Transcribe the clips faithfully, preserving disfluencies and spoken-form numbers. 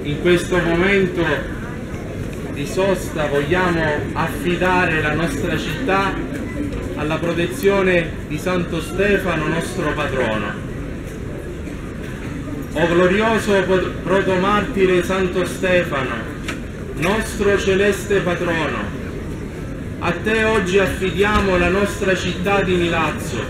in questo momento di sosta vogliamo affidare la nostra città alla protezione di Santo Stefano, nostro patrono. O glorioso protomartire Santo Stefano, nostro celeste patrono, a te oggi affidiamo la nostra città di Milazzo.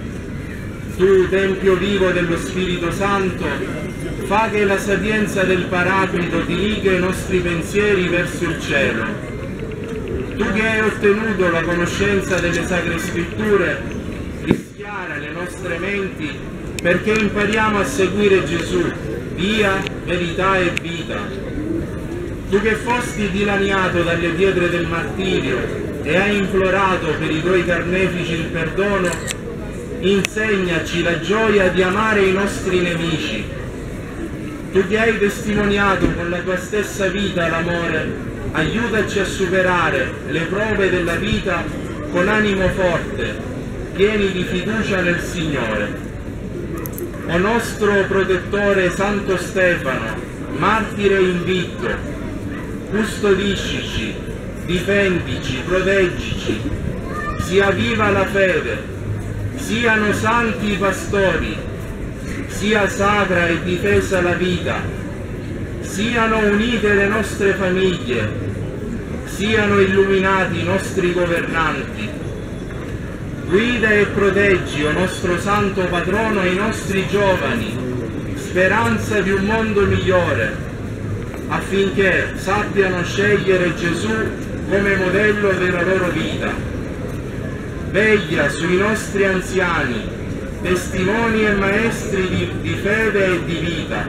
Tu, Tempio vivo dello Spirito Santo, fa che la sapienza del Paraclito diriga i nostri pensieri verso il cielo. Tu che hai ottenuto la conoscenza delle Sacre Scritture, rischiara le nostre menti perché impariamo a seguire Gesù, via, verità e vita. Tu che fosti dilaniato dalle pietre del martirio e hai implorato per i tuoi carnefici il perdono, insegnaci la gioia di amare i nostri nemici. Tu che hai testimoniato con la tua stessa vita l'amore, aiutaci a superare le prove della vita con animo forte, pieni di fiducia nel Signore. O nostro protettore Santo Stefano, martire invitto, custodiscici, difendici, proteggici, sia viva la fede, siano santi i pastori, sia sacra e difesa la vita, siano unite le nostre famiglie, siano illuminati i nostri governanti. Guida e proteggi, o nostro santo patrono, i nostri giovani, speranza di un mondo migliore, affinché sappiano scegliere Gesù come modello della loro vita. Veglia sui nostri anziani, testimoni e maestri di, di fede e di vita.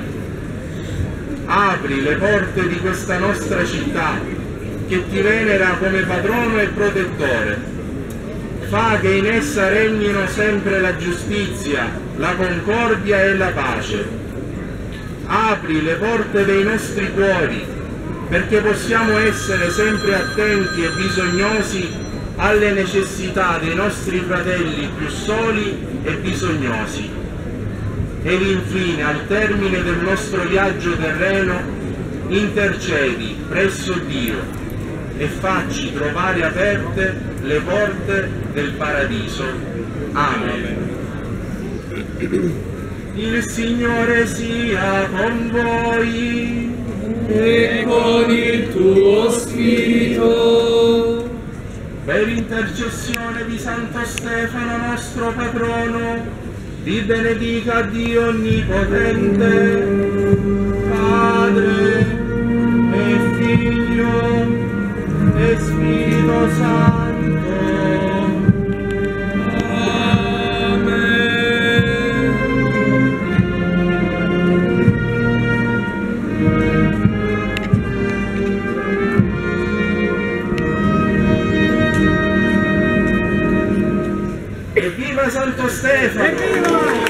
Apri le porte di questa nostra città, che ti venera come patrono e protettore. Fa che in essa regnino sempre la giustizia, la concordia e la pace. Apri le porte dei nostri cuori, perché possiamo essere sempre attenti e bisognosi alle necessità dei nostri fratelli più soli e bisognosi. Ed infine, al termine del nostro viaggio terreno, intercedi presso Dio e facci trovare aperte le porte del paradiso. Amen. Il Signore sia con voi e con il tuo spirito. Per intercessione di Santo Stefano, nostro patrono, vi benedica Dio Onnipotente, Padre e Figlio e Spirito Santo. Evviva Santo Stefano! Evviva!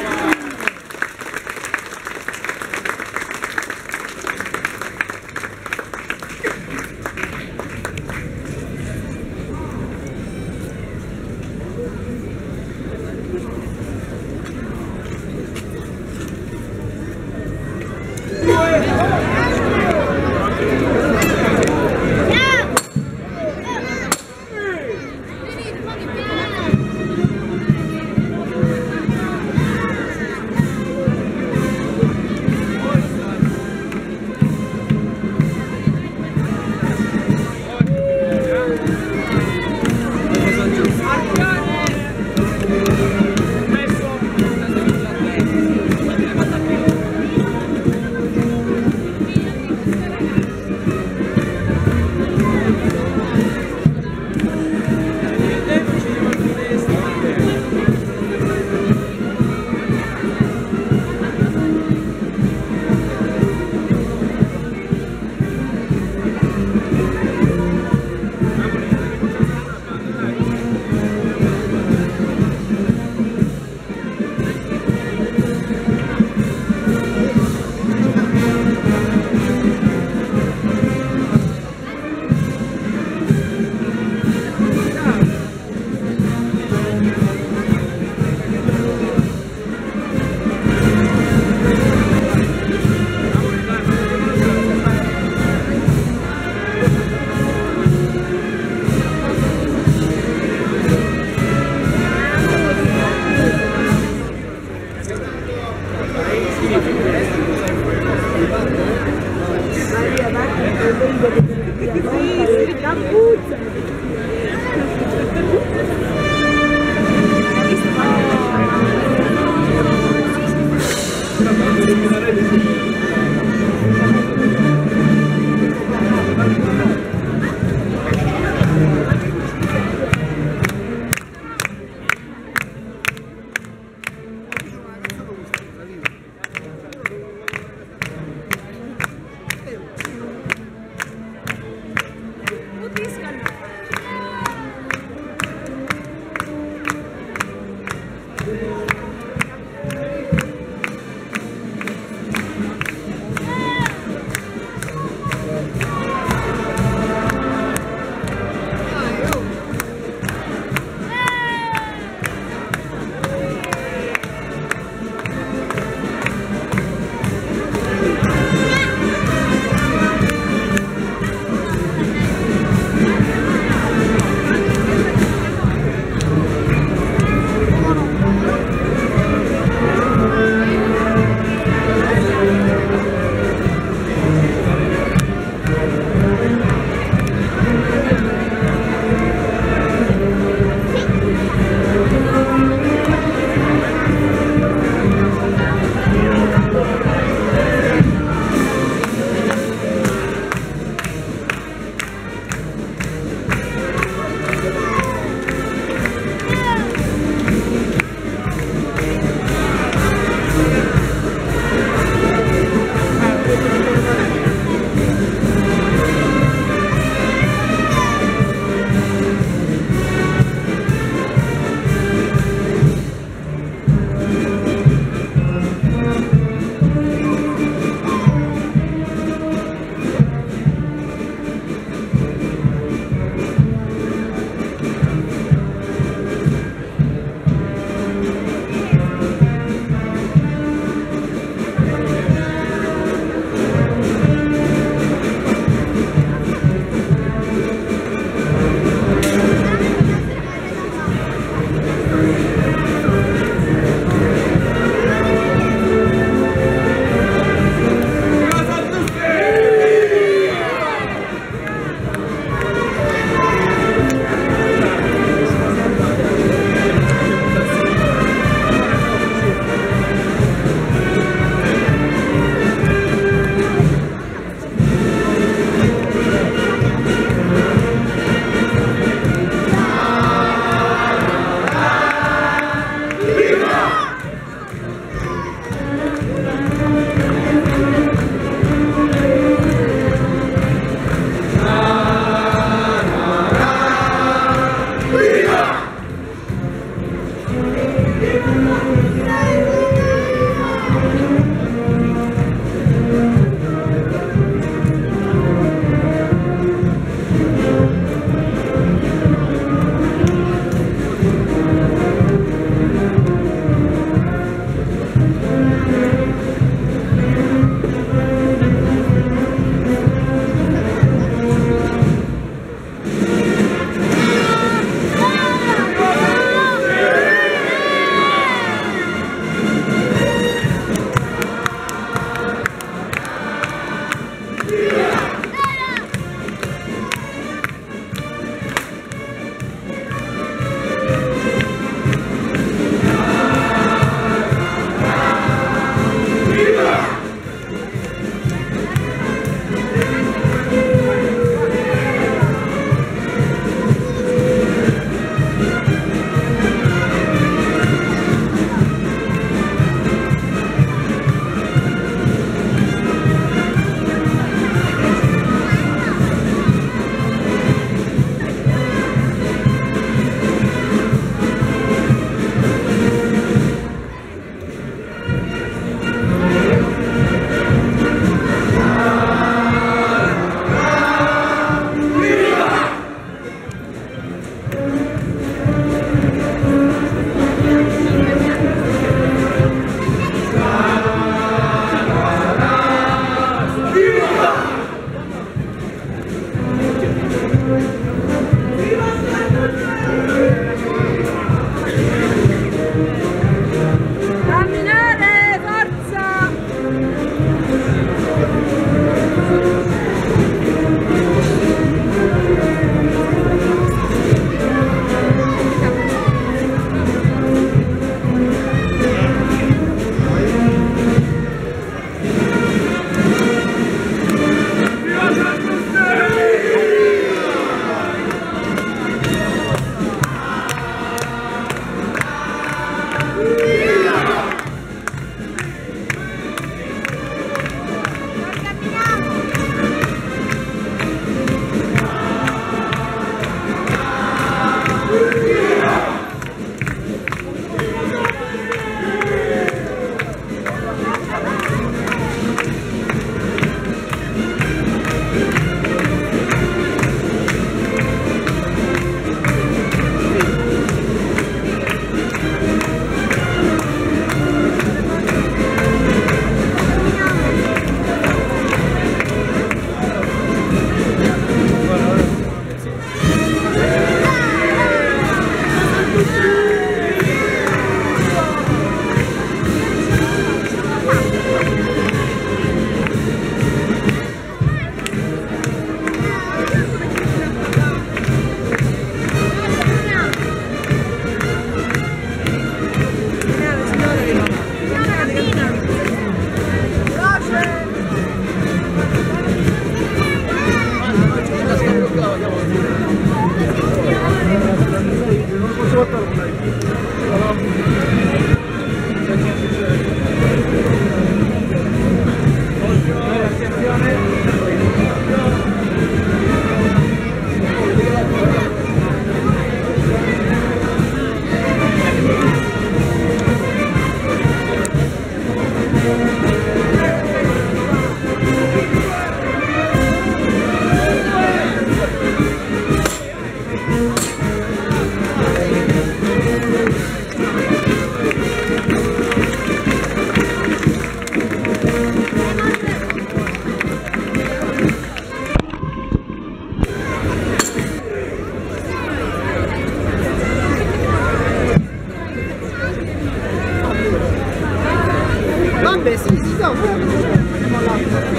Vabbè, sì, sì, no, andiamo là.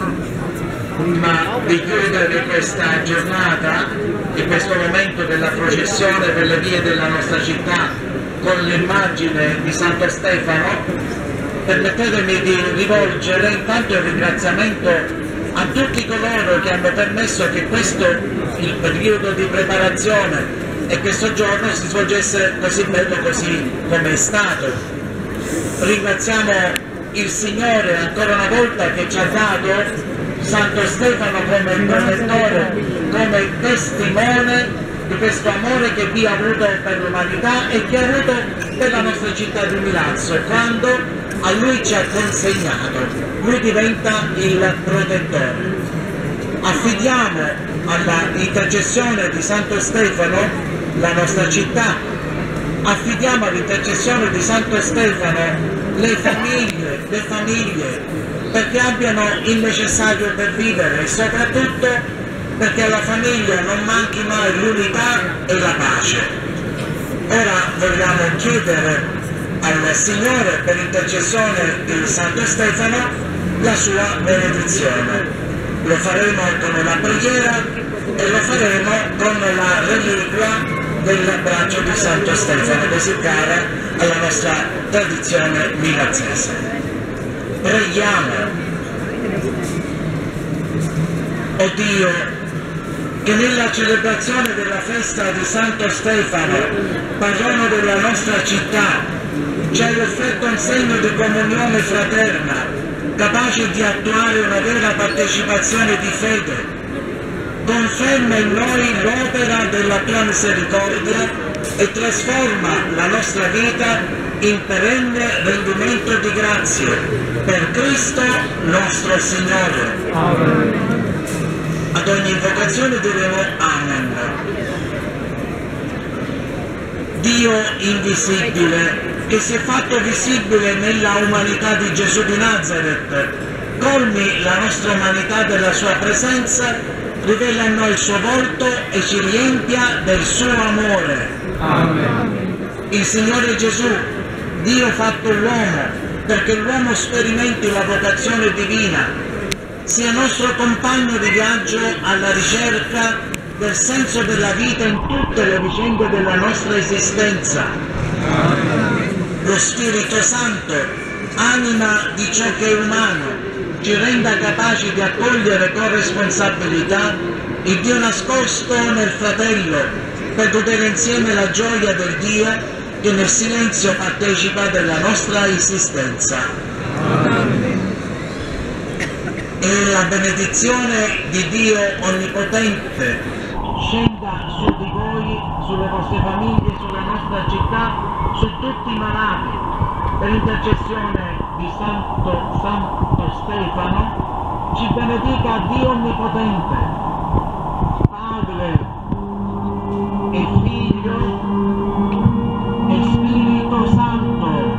prima di chiudere questa giornata e questo momento della processione per le vie della nostra città con l'immagine di Santo Stefano, permettetemi di rivolgere intanto il ringraziamento a tutti coloro che hanno permesso che questo, il periodo di preparazione e questo giorno si svolgesse così bello, così come è stato. Ringraziamo il Signore ancora una volta che ci ha dato Santo Stefano come protettore, come testimone di questo amore che Dio ha avuto per l'umanità e che ha avuto per la nostra città di Milazzo. Quando a Lui ci ha consegnato, Lui diventa il protettore. Affidiamo alla intercessione di Santo Stefano la nostra città, affidiamo all'intercessione di Santo Stefano le famiglie, le famiglie, perché abbiano il necessario per vivere e soprattutto perché alla famiglia non manchi mai l'unità e la pace. Ora vogliamo chiedere al Signore, per intercessione di Santo Stefano, la sua benedizione. Lo faremo con una preghiera e lo faremo con la reliquia del braccio di Santo Stefano, così cara alla nostra tradizione milazzese. Preghiamo. O Dio, che nella celebrazione della festa di Santo Stefano, patrono della nostra città, ci hai offerto un segno di comunione fraterna, capace di attuare una vera partecipazione di fede. Conferma in noi l'opera della tua misericordia e trasforma la nostra vita in perenne rendimento di grazie per Cristo nostro Signore. Amen. Ad ogni invocazione diremo Amen. Dio invisibile, che si è fatto visibile nella umanità di Gesù di Nazareth, colmi la nostra umanità della sua presenza, rivela a noi il suo volto e ci riempia del suo amore. Amen. Il Signore Gesù, Dio fatto l'uomo, perché l'uomo sperimenti la vocazione divina, sia nostro compagno di viaggio alla ricerca del senso della vita in tutte le vicende della nostra esistenza. Amen. Lo Spirito Santo, anima di ciò che è umano, ci renda capaci di accogliere con responsabilità il Dio nascosto nel fratello, per godere insieme la gioia del Dio che nel silenzio partecipa della nostra esistenza. Amen. E la benedizione di Dio Onnipotente scenda su di voi, sulle vostre famiglie, sulla nostra città, su tutti i malati, per intercessione di Santo, Santo Stefano, ci benedica Dio Onnipotente, Padre e Figlio e Spirito Santo.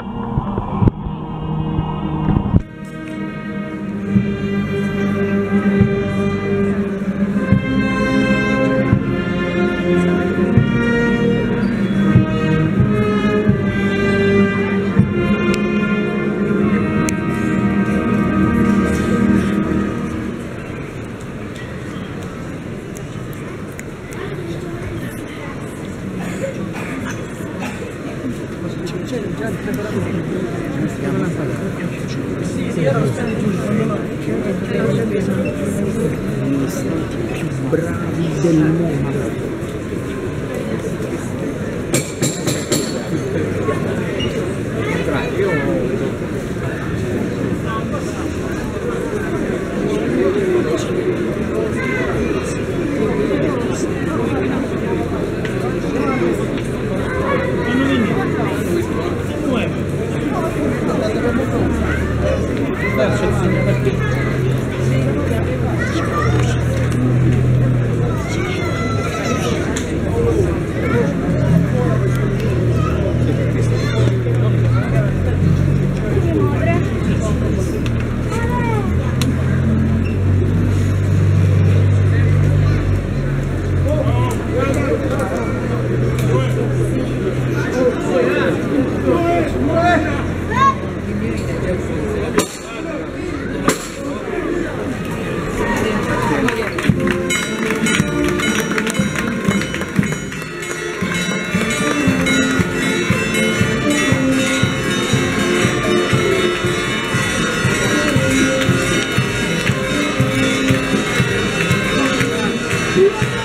Thank you.